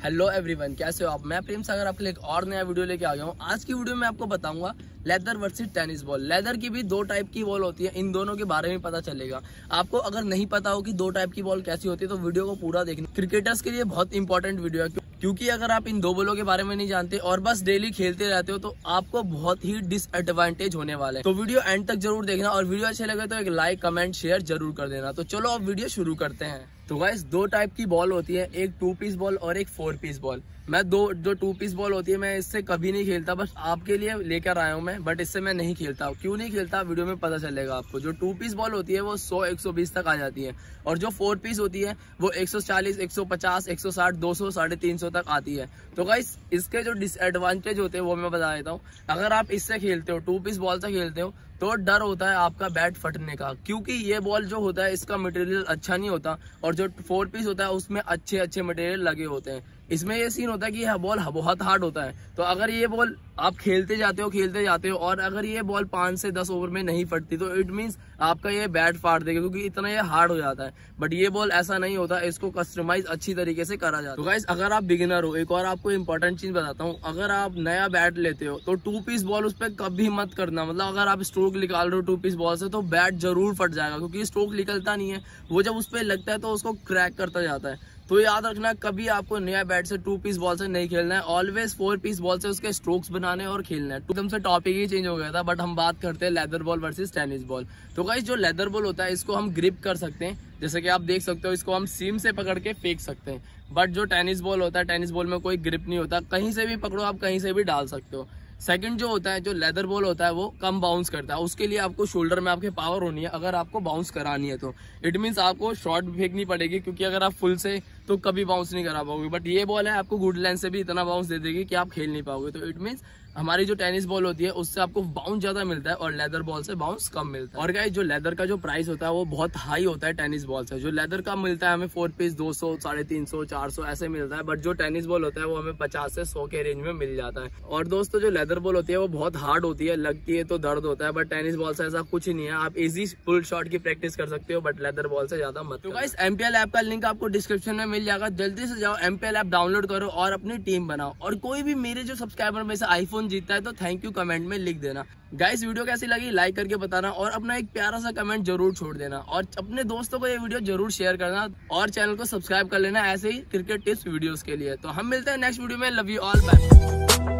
Hello everyone, कैसे हो आप। मैं प्रेम सागर आपके लिए एक और नया वीडियो लेके आ गया हूँ। आज की वीडियो में आपको बताऊंगा leather versus tennis ball. Leather की भी दो टाइप की बॉल होती है, इन दोनों के बारे में पता चलेगा आपको। अगर नहीं पता हो कि दो टाइप की बॉल कैसी होती है तो वीडियो को पूरा देखना। क्रिकेटर्स के लिए बहुत इंपॉर्टेंट वीडियो है, क्योंकि अगर आप इन दो बॉलों के बारे में नहीं जानते और बस डेली खेलते रहते हो तो आपको बहुत ही डिसएडवांटेज होने वाले हैं। तो वीडियो एंड तक जरूर देखना और वीडियो अच्छे लगे तो एक लाइक कमेंट शेयर जरूर कर देना। तो चलो अब वीडियो शुरू करते हैं। तो गाइस, दो टाइप की बॉल होती है, एक 2 पीस बॉल और एक 4 पीस बॉल। मैं जो 2 पीस बॉल होती है मैं इससे कभी नहीं खेलता, बस आपके लिए लेकर आया हूँ मैं, बट इससे मैं नहीं खेलता। क्यों नहीं खेलता वीडियो में पता चलेगा आपको। जो 2 पीस बॉल होती है वो 100-120 तक आ जाती है और जो 4 पीस होती है वो 140, 150, 160, 200, 350 तक आती है। तो गाइस, इसके जो डिसएडवांटेज होते हैं वो मैं बता देता हूँ। अगर आप इससे खेलते हो, 2 पीस बॉल से खेलते हो, तो डर होता है आपका बैट फटने का, क्योंकि ये बॉल जो होता है इसका मटेरियल अच्छा नहीं होता और जो 4 पीस होता है उसमें अच्छे मटेरियल लगे होते हैं। इसमें ये सीन होता है कि यह बॉल बहुत हार्ड होता है। तो अगर ये बॉल आप खेलते जाते हो और अगर ये बॉल 5 से 10 ओवर में नहीं फटती तो इट मींस आपका ये बैट फाड़ देगा, क्योंकि इतना ये हार्ड हो जाता है। बट ये बॉल ऐसा नहीं होता, इसको कस्टमाइज अच्छी तरीके से करा जाता है। तो गाइस, अगर आप बिगिनर हो, एक और आपको इंपॉर्टेंट चीज बताता हूँ। अगर आप नया बैट लेते हो तो 2 पीस बॉल उस पर कभी मत करना। मतलब अगर आप स्ट्रोक निकाल रहे हो 2 पीस बॉल से तो बैट जरूर फट जाएगा, क्योंकि स्ट्रोक निकलता नहीं है, वो जब उस पर लगता है तो उसको क्रैक करता जाता है। तो याद रखना, कभी आपको नया बैट से 2 पीस बॉल से नहीं खेलना है। ऑलवेज 4 पीस बॉल से उसके स्ट्रोक्स बनाने और खेलना है। एकदम से टॉपिक ही चेंज हो गया था, बट हम बात करते हैं leather ball versus tennis ball. तो गाइस, जो लेदर बॉल होता है इसको हम ग्रिप कर सकते हैं, जैसे कि आप देख सकते हो, इसको हम सीम से पकड़ के फेंक सकते हैं। बट जो टेनिस बॉल होता है, टेनिस बॉल में कोई ग्रिप नहीं होता, कहीं से भी पकड़ो आप, कहीं से भी डाल सकते हो। सेकंड जो होता है, जो लेदर बॉल होता है वो कम बाउंस करता है। उसके लिए आपको शोल्डर में आपके पावर होनी है। अगर आपको बाउंस करानी है तो इट मीन्स आपको शॉर्ट फेंकनी पड़ेगी, क्योंकि अगर आप फुल से तो कभी बाउंस नहीं करा पाओगे। बट ये बॉल है, आपको गुड लेंथ से भी इतना बाउंस दे देगी कि आप खेल नहीं पाओगे। तो इट मीन्स हमारी जो टेनिस बॉल होती है उससे आपको बाउंस ज्यादा मिलता है और लेदर बॉल से बाउंस कम मिलता है। और गाइस, जो लेदर का जो प्राइस होता है वो बहुत हाई होता है टेनिस बॉल से। जो लेदर का मिलता है हमें 4 पीस 200, 350, 400 ऐसे मिलता है। बट जो टेनिस बॉल होता है वो हमें 50 से 100 के रेंज में मिल जाता है। और दोस्तों, जो लेदर बॉल होती है वो बहुत हार्ड होती है, लगती है तो दर्द होता है। बट टेनिस बॉल से ऐसा कुछ ही नहीं है, आप इजी फुल शॉट की प्रैक्टिस कर सकते हो, बट लेदर बॉल से ज्यादा मत। तो गाइस, MPL ऐप का लिंक आपको डिस्क्रिप्शन में मिल जाएगा, जल्दी से जाओ MPL ऐप डाउनलोड करो और अपनी टीम बनाओ। और कोई भी मेरे जो सब्सक्राइबर में से आईफोन जीतता है तो थैंक यू कमेंट में लिख देना। गाइस, वीडियो कैसी लगी लाइक करके बताना और अपना एक प्यारा सा कमेंट जरूर छोड़ देना और अपने दोस्तों को ये वीडियो जरूर शेयर करना और चैनल को सब्सक्राइब कर लेना ऐसे ही क्रिकेट टिप्स वीडियोस के लिए। तो हम मिलते हैं नेक्स्ट वीडियो में। Love you all, bye.